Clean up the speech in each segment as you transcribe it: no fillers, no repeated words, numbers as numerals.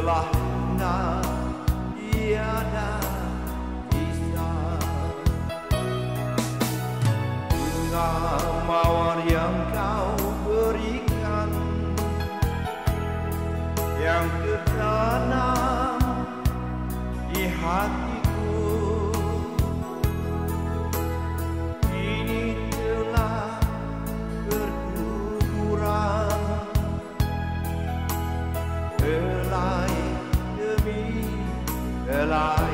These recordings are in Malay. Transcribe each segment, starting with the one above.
telah punah tiada bisa. Bunga mawar yang kau berikan, yang tertanam di hatiku, kini telah berguguran. Helai demi helai,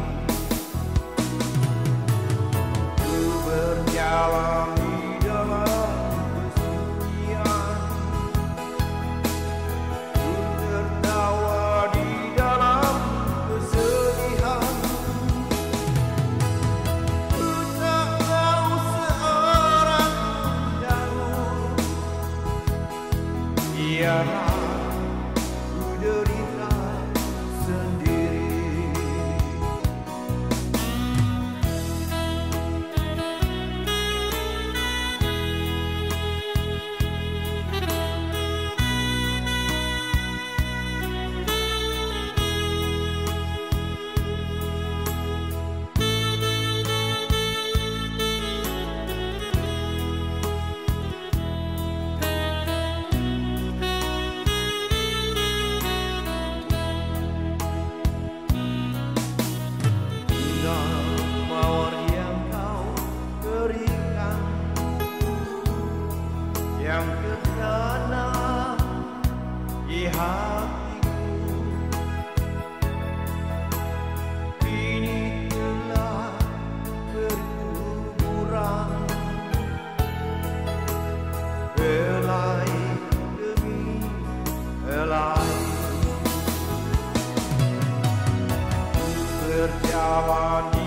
ku berjalan di dalam kesunyian, ku tertawa di dalam kesedihan. Ku tak tahu seorang jauh, biarlah derita sendiri. Yang tertanam di hatiku, kini telah berguguran. Helai demi helai, ku berjalan